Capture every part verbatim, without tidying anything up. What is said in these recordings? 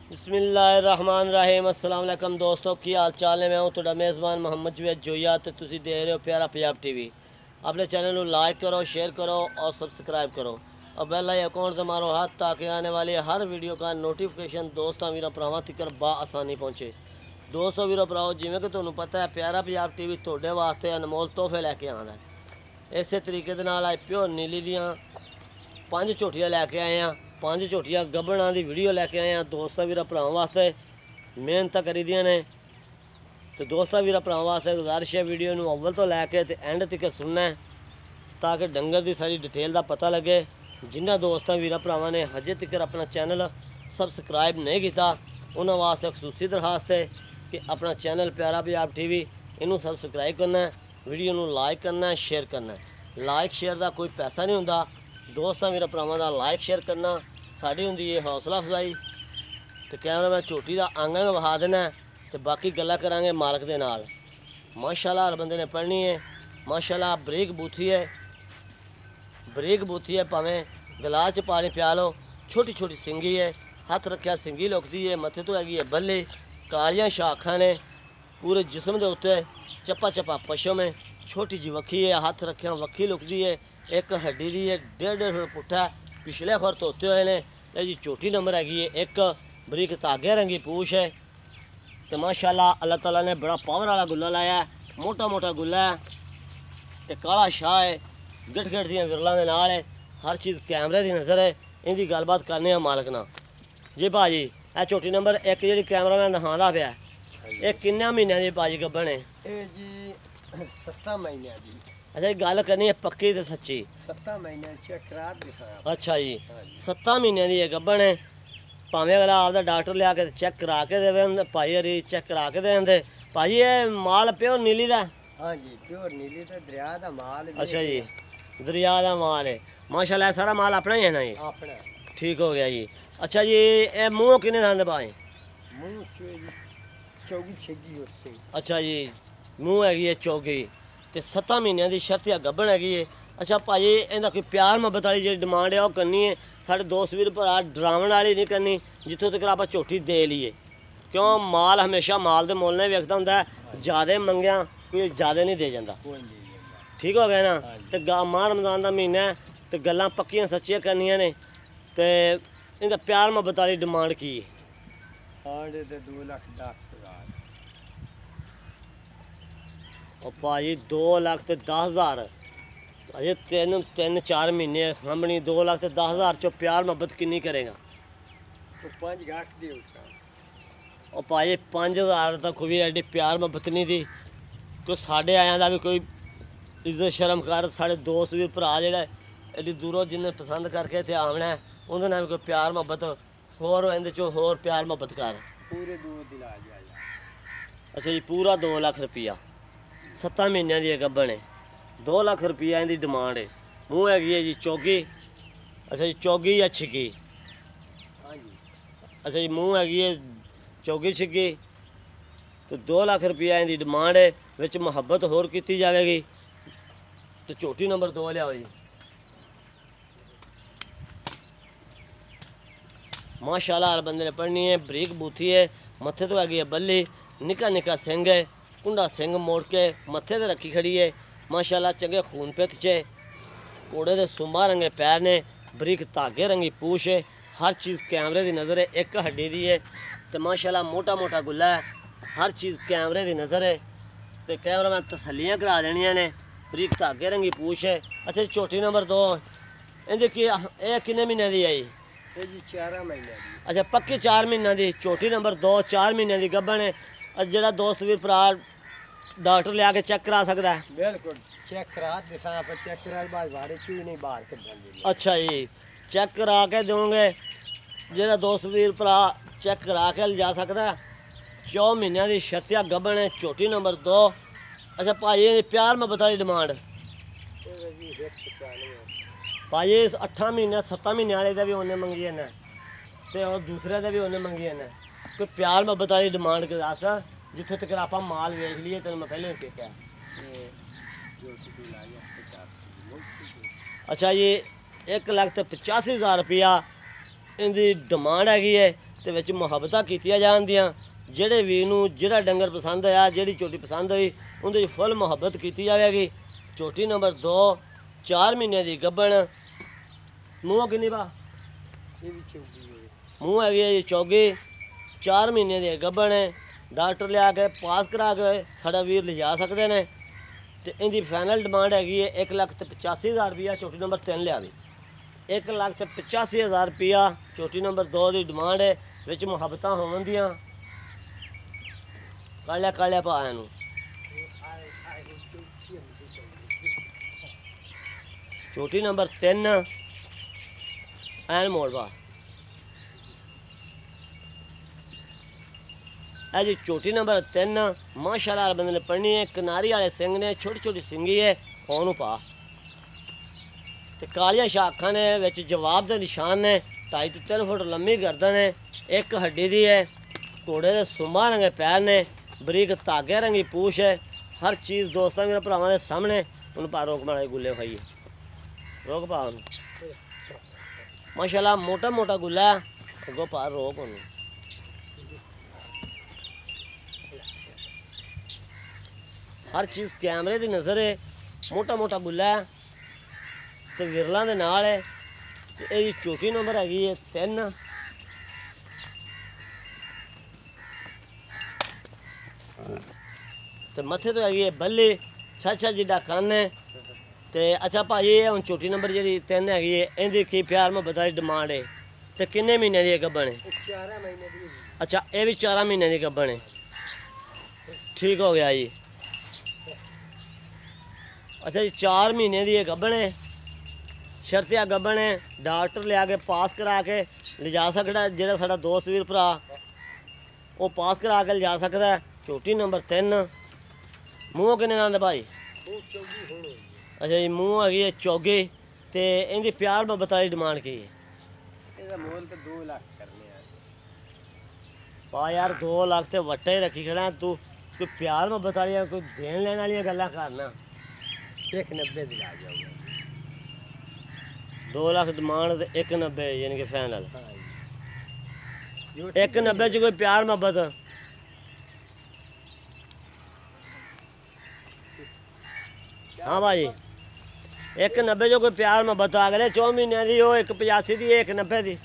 बिस्मिल्लाहिर्रहमानिर्रहीम। अस्सलाम वालेकुम दोस्तों, की हाल चाल है। मैं हूँ थोड़ा मेज़बान मोहम्मद जवेद जोया। तो तुसी देख रहे हो प्यारा पंजाब टीवी। अपने चैनल को लाइक करो, शेयर करो और सब्सक्राइब करो और बेल आइकन से मारो हाथ ताकि आने वाली हर वीडियो का नोटिफिकेशन दोस्तों वीर भरावां तक बा आसानी पहुँचे। दोस्तों वीर भराओ, जिमें कि तुहानू पता है प्यारा पंजाब टीवी तुहाडे वास्ते अनमोल तोहफे लैके आंदा है। इस तरीके दे नाल प्योर नीली दियां पंज झोटियां लैके आए हैं। पांच झोटियां गब्बना की वीडियो लैके आए हैं दोस्तों वीर भरावां वास्ते। मेहनत करी दियां ने तो दोस्तों वीर भरावां वास्ते गुजारिश है वीडियो नू अव्वल तो लैके ते एंड तक सुनना है ताकि डंगर की सारी डिटेल का पता लगे। जिन्होंने दोस्तों वीर भरावां ने हजे तक अपना चैनल सबसक्राइब नहीं किया उन्होंने वास्ते खसूसी दरखास्त है कि अपना चैनल प्यारा पंजाब टीवी इनू सबसक्राइब करना है, वीडियो नू लाइक करना है, शेयर करना है। लाइक शेयर का कोई पैसा नहीं होंदा दोस्तों वीर भरावां दा लाइक शेयर करना साड़ी हुंदी है हौसला अफजाई। तो कैमरा मैं झोटी का आंगन विखा देना तो बाकी गल्लां करांगे मालक दे नाल। माशाल्लाह हर बंदे ने पढ़नी है। माशाल्लाह बरीक बूथी है, बरीक बूथी है, भावें गिलास च पानी पिया लो। छोटी छोटी सिंगी है, हथ रखिया सिंगी लुकती है, मत्थे तो हैगी है बल्ले, कालियां शाखां ने, पूरे जिस्म के उत्ते चप्पा चप्पा पशम है, छोटी जी वक्खी है, हथ रखिया वक्खी लुकती है, एक हड्डी दी है, डेढ़ डेढ़ फुट पुट्ठा पिछले खुर धोते हुए ने। जी चोटी नंबर हैगी है एक, बरीक धागे रंगी पूछ है। तो माशाल्लाह अल्लाह ताला ने बड़ा पावर वाला गुल्ला लाया है, मोटा मोटा गुल्ला है तो काला शाह है, गठ गठ दियां विरलों के नाल है। हर चीज़ कैमरे की नज़र है। इनकी गलबात करने हैं मालक ना जी। भाजी यह चोटी नंबर एक जी कैमरा मैन दिखाता पाया ये किन्ने महीनों की भाजी गब्बन है? जी सत्ता महीने की। अच्छा जी गल करनी है पक्की तो सच्ची? सत्ता महीने चेक करा दिखाया। अच्छा जी सत्ता महीनों की गब्बन है। भावें अगला आपका डॉक्टर लिया के चेक करा के देवे, भाई हरी चेक करा के देंगे। भाजी ये माल प्योर नीली का? हाँ जी प्योर नीली तो दरिया का माल। अच्छा जी दरिया का माल है। माशाल्लाह सारा माल अपना ही है ना जी? अपना। ठीक हो गया जी। अच्छा जी ये मुँह किन्ने दंद पाए? मुँह चौगी छेगी उससे। अच्छा जी मुँह हैगी है चौगी तो सत्तां महीनों की शर्तिया गब्बन हैगी है। अच्छा भाजी इहदा कोई प्यार मुहब्बत वाली जी डिमांड है वह करनी है? साढ़े दोस्त वीर भरा डरावन वाली नहीं करनी जितों तक आप झोटी दे लीए, क्यों माल हमेशा माल के मुल ने विकता होंगे। ज़्यादा मंगया कोई ज़्यादा नहीं दे जाता। ठीक हो गया ना? तो माह रमजान का महीना है तो गल्लां पक्कियां सच्चियां करनियां ने। तो इनका प्यार मुहब्बत वाली डिमांड की है? दो लाख दस हज़ार। और भाजी दो लाख तो दस हज़ार अजे तीन तीन चार महीने सामने दो लाख तो दस हज़ार चो प्यार मुहब्बत किन्नी करेगा? तो पाँच घाट दी। और भाजी पाँच हज़ार तक कोई एडी प्यार मुहब्बत नहीं थी। कोई साढ़े आया का भी कोई इज्जत शर्म कर। साढ़े दोस्त भी भरा जो एडी दूरों जिन्हें पसंद करके इतने आना है उन्होंने भी कोई प्यार मुहब्बत होर इहदे चो होर प्यार मुहब्बत कर। पूरे दो दिला जाए। अच्छा जी पूरा दो लाख रुपया सत्तां महीनों की गब्बन है। दो लाख रुपया इनकी डिमांड है। मूँह हैगी है जी चौगी। अच्छा जी चौगी या छिग्गी? हाँ जी। अच्छा जी मूँह हैगी है चौगी छिग्गी तो दो लाख रुपया इनकी डिमांड है। विच मुहब्बत होर की जाएगी तो झोटी नंबर दो लियाओ जी। माशाल्लाह हर बंदे ने पढ़नी है। बरीक बूथी है, मत्थे तो हैगी है बल्ली, निका निका सिंह है, कुंडा सिंह मोड़ के मत्थे ते रखी खड़ी है। माशाल्लाह चंगे खून पित च घोड़े के सुंबा रंगे पैर ने, बरीक धागे रंगी पूछ है। हर चीज़ कैमरे की नज़र है। एक हड्डी दी है तो माशाल्लाह मोटा मोटा गुल्ला है। हर चीज़ कैमरे की नज़र है तो कैमरा मैं तसलियाँ करा देनियां ने। बरीक धागे रंगी पूछ है। अच्छा झोटी नंबर दो इनकी की यह किन्ने महीने की आई? जी चार महीने की। अच्छा पक्की चार महीनों की झोटी नंबर दो चार महीनों की गब्बन है। जो दोस्त भी भरा डॉक्टर लिया के चेक करा सकता है? बिल्कुल चेक करा दिशा पर चेक करा बाद बाहर चूई नहीं बाहर कर। अच्छा जी चेक करा के दोगे जो दोस्त वीर भरा चेक करा के ले जा सकता है। चौ महीनों की शर्तिया गब्बन है झोटी नंबर दो। अच्छा भाई प्यार मुहब्बत वाली डिमांड? भाई अठा महीने सत्तां महीने वाले का भी उन्हें मंगी ने तो दूसरे का भी उन्हें मंगी ने। कोई प्यार मुहब्बत वाली डिमांड के दस जितों तक आप माल वेख लीए तेन मैं पहले देखा। अच्छा जी एक लाख तो पचासी हज़ार रुपया इनकी डिमांड हैगी है। ਤੇ ਵਿੱਚ ਮੁਹੱਬਤਾਂ ਕੀਤੀਆਂ ਜਾਂਦੀਆਂ। ਜਿਹੜੇ ਵੀਰ ਨੂੰ ਜਿਹੜਾ ਡੰਗਰ ਪਸੰਦ ਆਇਆ, ਜਿਹੜੀ ਝੋਟੀ ਪਸੰਦ ਹੋਈ, ਉਹਦੇ 'ਚ ਫੁੱਲ ਮੁਹੱਬਤ ਕੀਤੀ ਜਾਵੇਗੀ। ਝੋਟੀ ਨੰਬਰ ਦੋ ਚਾਰ ਮਹੀਨੇ ਦੀ ਗੱਭਣ। ਮੂੰਹ ਕਿੰਨੀ ਬਾ ਇਹ ਵੀ ਚੌਗੀ ਹੈ। ਮੂੰਹ ਹੈਗੀ ਹੈ ਜੀ ਚੌਗੀ, ਚਾਰ ਮਹੀਨੇ ਦੀ ਗੱਭਣ ਹੈ। ਡਾਕਟਰ ਲਿਆ ਕੇ ਪਾਸ ਕਰਾ ਕੇ ਸਾਡਾ ਵੀਰ ਲਿਜਾ ਸਕਦੇ ਨੇ। ਤੇ ਇਹਦੀ ਫਾਈਨਲ ਡਿਮਾਂਡ ਹੈਗੀ ਹੈ ਇੱਕ ਲੱਖ ਤੇ ਪਚਾਸੀ ਹਜ਼ਾਰ ਰੁਪਈਆ। ਝੋਟੀ ਨੰਬਰ ਤਿੰਨ ਲਿਆ ਵੀ ਇੱਕ ਲੱਖ ਤੇ ਪਚਾਸੀ ਹਜ਼ਾਰ ਰੁਪਈਆ ਝੋਟੀ ਨੰਬਰ ਦੋ ਦੀ ਡਿਮਾਂਡ ਹੈ। ਵਿੱਚ ਮੁਹੱਬਤਾਂ ਹੋਣ ਦੀਆਂ। ਕਾਲਿਆ ਕਾਲਿਆ ਪਾ ਇਹਨੂੰ। ਝੋਟੀ ਨੰਬਰ ਤਿੰਨ ਐਨ ਮੋੜਵਾ। ਇਹ ਜੀ ਝੋਟੀ ਨੰਬਰ ਤਿੰਨ ਮਾਸ਼ਾਅੱਲਾ ਬੰਦੇ ਨੇ ਪੜਨੀ ਹੈ। ਕਿਨਾਰੀ ਵਾਲੇ ਸਿੰਘ ਨੇ, ਛੋਟੀ ਛੋਟੀ ਸਿੰਗੀ ਹੈ। ਉਹਨੂੰ ਪਾ ਤੇ ਕਾਲੀਆਂ ਸ਼ਾਖਾਂ ਨੇ, ਵਿੱਚ ਜਵਾਬ ਦੇ ਨਿਸ਼ਾਨ ਨੇ। ਢਾਈ ਤੋਂ ਤਿੰਨ ਫੁੱਟ ਲੰਮੀ ਗਰਦਨ ਹੈ, ਇੱਕ ਹੱਡੀ ਦੀ ਹੈ। ਘੋੜੇ ਦੇ ਸੁਮਾ ਰੰਗੇ ਪੈਰ ਨੇ, ਬਰੀਕ ਧਾਗੇ ਰੰਗੀ ਪੂਛ ਹੈ। ਹਰ ਚੀਜ਼ ਦੋਸਤਾਂ ਮੇਰੇ ਭਰਾਵਾਂ ਦੇ ਸਾਹਮਣੇ। ਉਹਨੂੰ ਪਾ ਰੋਕ ਮਾੜੇ ਗੁੱਲੇ ਖਾਈਏ, ਰੋਕ ਪਾ ਉਹਨੂੰ। ਮਾਸ਼ਾਅੱਲਾ ਮੋਟਾ ਮੋਟਾ ਗੁੱਲਾ ਹੈ। ਅੱਗੋਂ ਪਾ ਰੋਕ ਉਹਨੂੰ। हर चीज़ कैमरे की नज़र है। मोटा मोटा गुला है तो विरलों के नाल है। तो ये चौथी नंबर हैगी है तीन। तो मथे तो हैगी है बल्ली, छा जिड्डा कन्न है। तो अच्छा भाई हम चौथी नंबर जी तीन हैगी है, इनकी की प्यार मुहब्बत वाली डिमांड है। तो किन्ने महीने की गब्बन है? चार महीने की। अच्छा ये भी चार महीने की गब्बन है। ठीक हो गया जी। अच्छा जी चार महीने की गब्बन है, शर्तिया गब्बन है। डॉक्टर लिया के पास करा के लिजा सकता, जो साडा दोस्त वीर भरा वो पास करा के लिजा सकता है। चोटी नंबर तीन। मूँह किन्ने दंद भाई? अच्छा जी मूँह हैगी है चौगी। तो इनकी प्यार मुहब्बत वाली डिमांड की है? ਇਹਦਾ ਮੁੱਲ ਤੇ दो ਲੱਖ ਕਰਨੇ ਆ। पा यार दो लाख तो वट्टे ही रखी खड़ा तू। कोई प्यार मुहब्बत वाली कोई देन लेने वाली गल्लां करना। एक नब्बे दिला जाऊंगा। दो लाख डिमांड ते एक नब्बे यानी कि फाइनल। जो एक नब्बे च कोई प्यार मुहब्बत? हाँ भाई एक नब्बे जो कोई प्यार मुहब्बत अगले चौ महीने की हो, एक पचासी की एक नब्बे की।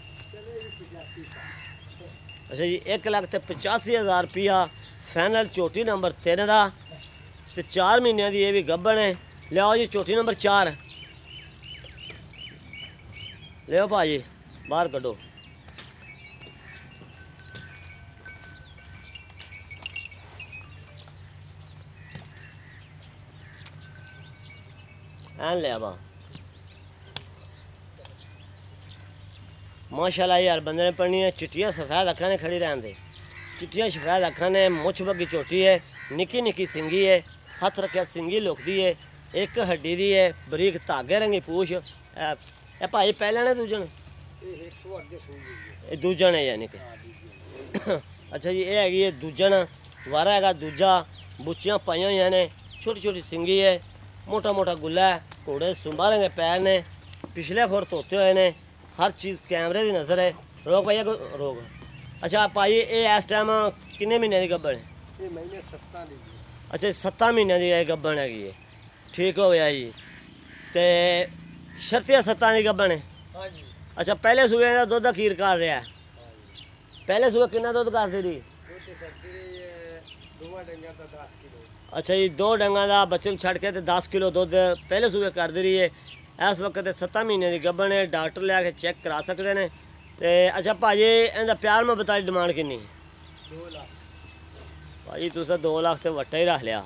अच्छा जी एक लाख तो पचासी हज़ार रुपया फाइनल चोटी नंबर तीन का। तो चार महीनों की ये भी गब्बन है। लियाओ जी चोटी नंबर चार लियो भाजी बाहर कड्डो। एन लिया बा माशाल्लाह यार बंदे ने पढ़नी है। चिट्टियाँ सफ़ेद अखा ने खड़ी रहन दे। चिट्टियाँ सफ़ेद अखा ने, मुछ बग्गी चोटी है, निकी निकी सिंगी है, हथ रखिया सिंगी लुकदी है, एक हड्डी दी है, बरीक धागे रंगी पूछ। ए भाई पहले ने दूजन? ये दूजन है यानी कि। अच्छा जी ये हैगी है दूजन। वारा हैगा दूजा। बुच्चियाँ पाइयां हुई ने, छोटी छोटी सिंगी है, मोटा मोटा गुला है। घोड़े सुंबा रंगे पैर ने, पिछले खुर धोते हुए ने। हर चीज़ कैमरे की नज़र है। रोक भैया को रोक। अच्छा भाई ये इस टाइम किन्ने महीने की गब्बन है? ये महीने सत्ता दी। अच्छा सत्ता महीने की गब्बन हैगी है। ठीक हो गया जी। तो शर्तिया सत्ता की गब्बन है? हाँ जी। अच्छा पहले सूबे का दुध खीर कर रहा है? पहले सूबे कितना दुध करती रही? अच्छा जी दो डंगा का बच्चे छड़ के तो दस किलो दुध पहले सूबे करती रही है। इस वक्त सत्ता महीने की गब्बन है। डॉक्टर लिया के चेक करा सकते हैं। तो अच्छा भाजी इनका प्यार मुहब्बत की डिमांड किन्नी? दो लाख भाजी तुस दो लाख तो वट्टा ही रख लिया।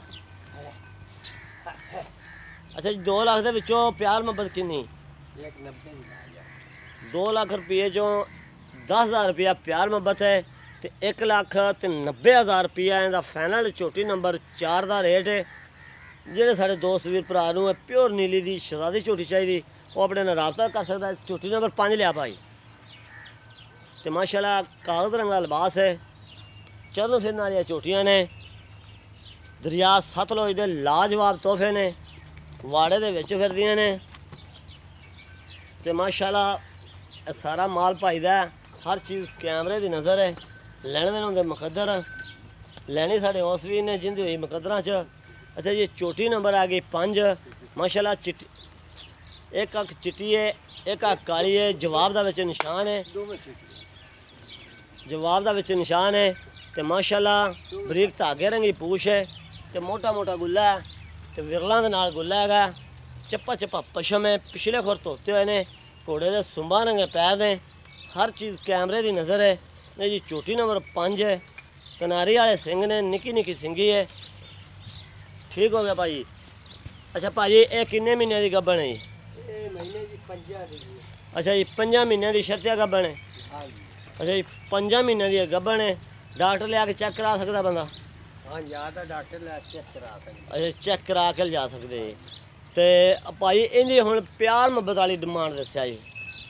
अच्छा जी दो लाख के विचों प्यार मुहब्बत किन्नी? एक नब्बे दो लाख रुपये चों दस हज़ार रुपया प्यार मुहब्बत है। तो एक लाख तो नब्बे हज़ार रुपया इनका फाइनल चोटी नंबर चार का रेट है। ਜਿਹੜੇ ਸਾਡੇ ਦੋਸਤ ਵੀਰ ਭਰਾ ਨੂੰ ਪਿਓਰ ਨੀਲੀ ਦੀ ਸ਼ਹਜ਼ਾਦੀ ਝੋਟੀ ਚਾਹੀਦੀ ਉਹ ਆਪਣੇ ਨਾਲ ਰਾਬਤਾ ਕਰ ਸਕਦਾ। ਝੋਟੀ ਨੰਬਰ ਪੰਜ ਲਿਆ ਭਾਈ। ਤੇ ਮਾਸ਼ਾਅੱਲਾ ਕਾਗਜ਼ ਰੰਗ ਦਾ ਲਿਬਾਸ ਹੈ। ਚਲੋ ਫਿਰਨ ਵਾਲੀਆਂ ਝੋਟੀਆਂ ਨੇ। ਦਰਿਆ ਸਤਲੁਜ ਦੇ ਲਾਜਵਾਬ ਤੋਹਫੇ ਨੇ। ਵਾੜੇ ਦੇ ਵਿੱਚ ਫਿਰਦੀਆਂ ਨੇ। ਤੇ ਮਾਸ਼ਾਅੱਲਾ ਇਹ ਸਾਰਾ ਮਾਲ ਭਾਈ ਦਾ हर चीज़ कैमरे की नज़र है। लैने देने होंगे मुकद्दर, लैनी साढ़े उस वीर ने जिंदी हुई मुकद्दर च। अच्छा जी चोटी नंबर आ गई पंज माशाल्लाह चिट्टी, एक अख चिट्टी है एक अख काली है। जवाब का विच निशान है, जवाब का विच निशान है तो माशाल्लाह बरीक धागे रंगी पूछ है तो मोटा मोटा गुल्ला है तो विरलों के नाल गुल्ला है। चप्पा चप्पा पशम है, पिछले खुर धोते हुए ने, घोड़े के सुंबा रंगे पैर ने, हर चीज़ कैमरे की नज़र है। ये जी चोटी नंबर पाँच है, कनारी वाले सिंह ने, निकी निकी सिंगी है। ठीक हो गया भाई। अच्छा भाजी ये किन्ने महीने की गब्बन है जी? अच्छा जी पंजा महीने की शर्तिया गब्बन है। अच्छा जी पंजा महीने की गब्बन है। डॉक्टर लिया के चेक करा सकता बंदा? हाँ यार डॉक्टर ले चेक करा सकते। अच्छा चेक करा के जा सकते तो भाई इनकी हुण प्यार मुहब्बत वाली डिमांड दस्या जी?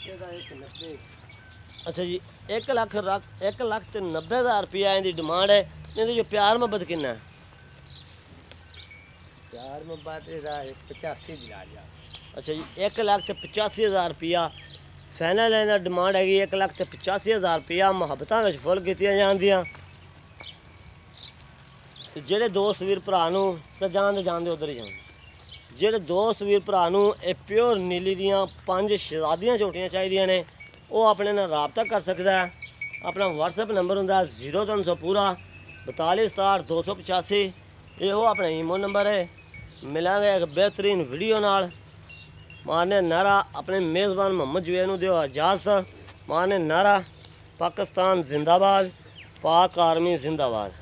अच्छा जी एक लख रख एक लख तो नब्बे हज़ार रुपया इनकी डिमांड है। इनकी जो प्यार मुहब्बत किन्ना है? प्यार मुहब्बत पचासी दिला जा। अच्छा जी एक लख तो पचासी हज़ार रुपया फाइनल इनका डिमांड हैगी। एक लख तो पचासी हज़ार रुपया मुहब्बत में फुल की जांदियां। तो जेडे दोस्त वीर भरा नूं तो जान जानते उधर ही जान, जेडे दोस्त वीर भरा नूं ये प्योर नीली दियाँ पंज शहजादियाँ झोटियाँ चाहिए ने वो अपने नाल राबता कर सकता है। अपना व्हाट्सएप नंबर होंगे जीरो तीन सौ पूरा बताली सताहठ दो सौ पचासी, ये वो अपना ईमो नंबर है। मिलेंगे एक बेहतरीन वीडियो नाल। मारने नारा अपने मेज़बान मोहम्मद जुवेर नूं दिओ इजाज़त। मारने नारा पाकिस्तान जिंदाबाद, पाक आर्मी जिंदाबाद।